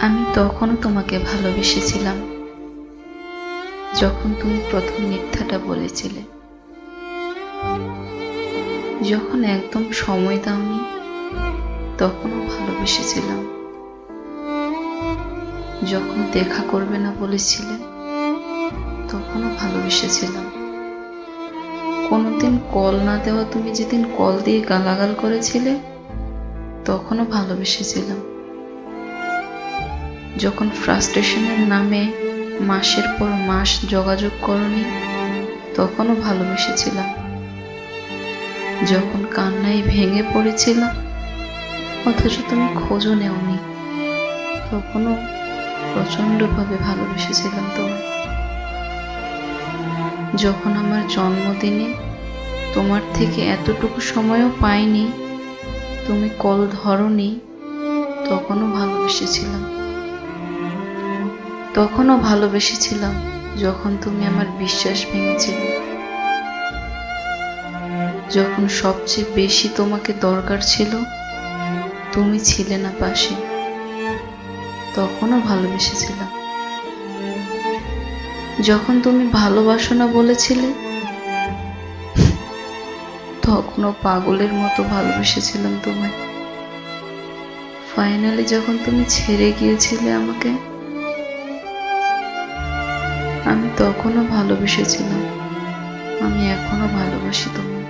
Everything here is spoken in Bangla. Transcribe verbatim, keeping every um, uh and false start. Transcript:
আমি তখনও তোমাকে ভালোবেসেছিলাম যখন তুমি প্রথম মিথ্যাটা বলেছিলে, যখন একদম সময় দাওনি তখনও ভালোবেসেছিলাম, যখন দেখা করবে না বলেছিলে তখনও ভালোবেসেছিলাম, কোনোদিন কল না দেওয়া তুমি যেদিন কল দিয়ে গালাগাল করেছিলে তখনও ভালোবেসেছিলাম, যখন ফ্রাস্ট্রেশনের নামে মাসের পর মাস যোগাযোগ করনি তখনও ভালোবেসেছিলাম, যখন কান্নায় ভেঙে পড়েছিলাম অথচ তুমি খোঁজও নেওনি তখনও প্রচন্ডভাবে ভালোবেসেছিলাম তোমায়, যখন আমার জন্মদিনে তোমার থেকে এতটুকু সময়ও পাইনি, তুমি কল ধরনি তখনও ভালোবেসেছিলাম, তখনও ভালোবেসেছিলাম যখন তুমি আমার বিশ্বাস ভেঙেছিলে, যখন সবচেয়ে বেশি তোমাকে দরকার ছিল তুমি ছিলে না পাশে, তখনও ভালোবেসেছিলাম, যখন তুমি ভালোবাসো না বলেছিলে তখনও পাগলের মতো ভালোবেসেছিলাম তোমায়, ফাইনালি যখন তুমি ছেড়ে গিয়েছিলে আমাকে আমি তখনও ভালোবেসেছিলাম, আমি এখনো ভালোবাসি তোমায়।